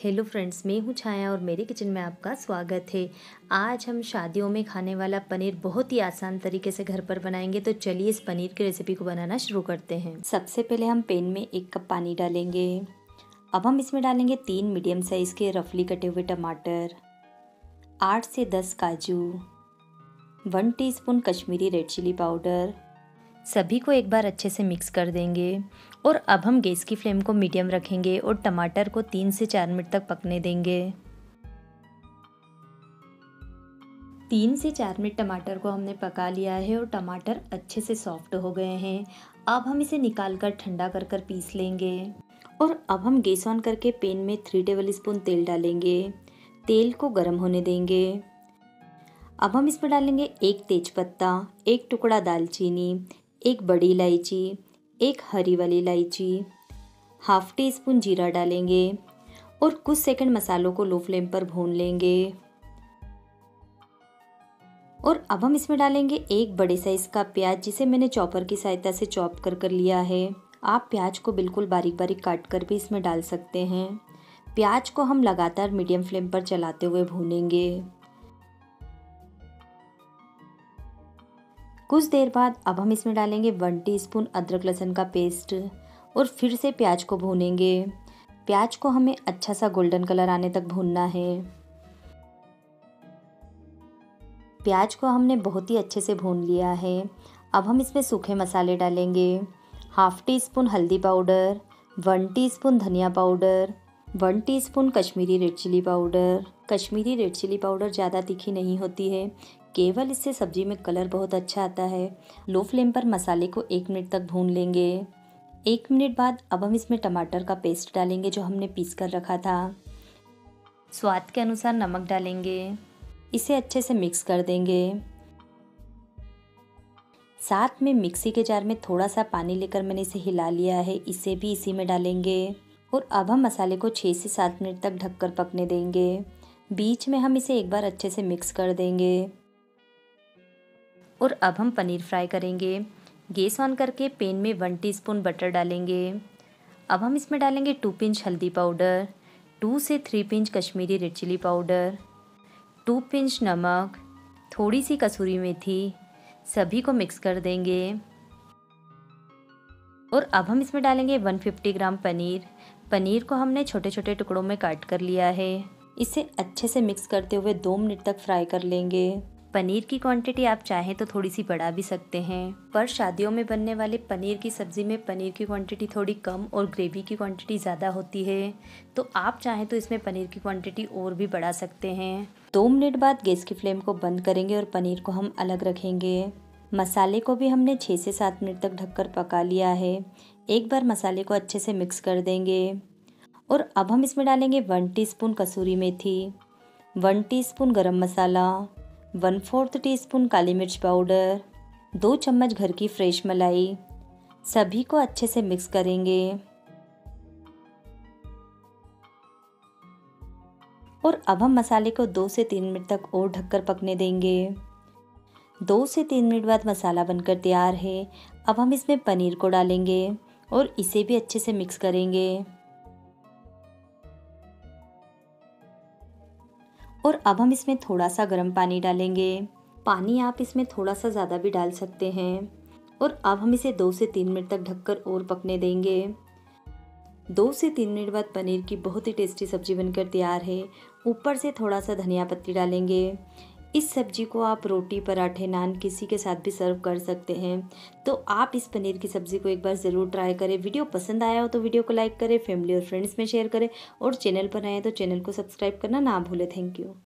Hello friends, मैं हूँ छाया और मेरे किचन में आपका स्वागत है। आज हम शादियों में खाने वाला पनीर बहुत ही आसान तरीके से घर पर बनाएंगे। तो चलिए इस पनीर की रेसिपी को बनाना शुरू करते हैं। सबसे पहले हम पैन में 1 कप पानी डालेंगे। अब हम इसमें डालेंगे 3 मीडियम साइज़ के रफली कटे हुए टमाटर, 8 से 10 काजू, 1 teaspoon Kashmiri red chilli powder. सभी को एक बार अच्छे से मिक्स कर देंगे और अब हम गैस की फ्लेम को मीडियम रखेंगे और टमाटर को 3 से 4 मिनट तक पकने देंगे। 3 से 4 मिनट टमाटर को हमने पका लिया है और टमाटर अच्छे से सॉफ्ट हो गए हैं। अब हम इसे निकाल कर ठंडा कर कर पीस लेंगे। और अब हम गैस ऑन करके पैन में 3 टेबल स्पून तेल डालेंगे। तेल को गर्म होने देंगे। अब हम इसमें डालेंगे 1 तेजपत्ता, 1 टुकड़ा दालचीनी, 1 बड़ी इलायची, 1 हरी वाली इलायची, हाफ टी स्पून जीरा डालेंगे और कुछ सेकंड मसालों को लो फ्लेम पर भून लेंगे। और अब हम इसमें डालेंगे 1 बड़े साइज का प्याज, जिसे मैंने चॉपर की सहायता से चॉप कर लिया है। आप प्याज को बिल्कुल बारीक बारीक काट कर भी इसमें डाल सकते हैं। प्याज को हम लगातार मीडियम फ्लेम पर चलाते हुए भूनेंगे। कुछ देर बाद अब हम इसमें डालेंगे 1 टीस्पून अदरक लहसुन का पेस्ट और फिर से प्याज को भूनेंगे। प्याज को हमें अच्छा सा गोल्डन कलर आने तक भूनना है। प्याज को हमने बहुत ही अच्छे से भून लिया है। अब हम इसमें सूखे मसाले डालेंगे। हाफ टी स्पून हल्दी पाउडर, 1 टीस्पून धनिया powder, 1 teaspoon Kashmiri red chilli powder. Kashmiri red chilli powder ज़्यादा तीखी नहीं होती है, केवल इससे सब्जी में कलर बहुत अच्छा आता है। लो फ्लेम पर मसाले को 1 मिनट तक भून लेंगे। 1 मिनट बाद अब हम इसमें टमाटर का पेस्ट डालेंगे जो हमने पीस कर रखा था। स्वाद के अनुसार नमक डालेंगे। इसे अच्छे से मिक्स कर देंगे। साथ में मिक्सी के जार में थोड़ा सा पानी लेकर मैंने इसे हिला लिया है, इसे भी इसी में डालेंगे। और अब हम मसाले को 6 से 7 मिनट तक ढककर पकने देंगे। बीच में हम इसे एक बार अच्छे से मिक्स कर देंगे। और अब हम पनीर फ्राई करेंगे। गैस ऑन करके पैन में 1 टीस्पून बटर डालेंगे। अब हम इसमें डालेंगे 2 पिंच हल्दी पाउडर, 2 से 3 pinch Kashmiri red chilli powder, 2 pinch नमक, थोड़ी सी कसूरी मेथी। सभी को मिक्स कर देंगे। और अब हम इसमें डालेंगे 150 ग्राम पनीर। पनीर को हमने छोटे छोटे टुकड़ों में काट कर लिया है। इसे अच्छे से मिक्स करते हुए 2 मिनट तक फ्राई कर लेंगे। पनीर की क्वांटिटी आप चाहें तो थोड़ी सी बढ़ा भी सकते हैं, पर शादियों में बनने वाले पनीर की सब्ज़ी में पनीर की क्वांटिटी थोड़ी कम और ग्रेवी की क्वांटिटी ज़्यादा होती है, तो आप चाहें तो इसमें पनीर की क्वांटिटी और भी बढ़ा सकते हैं। 2 मिनट बाद गैस की फ्लेम को बंद करेंगे और पनीर को हम अलग रखेंगे। मसाले को भी हमने 6 से 7 मिनट तक ढककर पका लिया है। एक बार मसाले को अच्छे से मिक्स कर देंगे। और अब हम इसमें डालेंगे 1 टीस्पून कसूरी मेथी, 1 टीस्पून गरम मसाला, 1/4 टीस्पून काली मिर्च पाउडर, 2 चम्मच घर की फ्रेश मलाई। सभी को अच्छे से मिक्स करेंगे। और अब हम मसाले को 2 से 3 मिनट तक और ढककर पकने देंगे। 2 से 3 मिनट बाद मसाला बनकर तैयार है। अब हम इसमें पनीर को डालेंगे और इसे भी अच्छे से मिक्स करेंगे। और अब हम इसमें थोड़ा सा गर्म पानी डालेंगे। पानी आप इसमें थोड़ा सा ज़्यादा भी डाल सकते हैं। और अब हम इसे 2 से 3 मिनट तक ढककर और पकने देंगे। 2 से 3 मिनट बाद पनीर की बहुत ही टेस्टी सब्जी बनकर तैयार है। ऊपर से थोड़ा सा धनिया पत्ती डालेंगे। इस सब्जी को आप रोटी, पराठे, नान किसी के साथ भी सर्व कर सकते हैं। तो आप इस पनीर की सब्ज़ी को एक बार ज़रूर ट्राई करें। वीडियो पसंद आया हो तो वीडियो को लाइक करें, फैमिली और फ्रेंड्स में शेयर करें और चैनल पर आए तो चैनल को सब्सक्राइब करना ना भूलें। Thank you.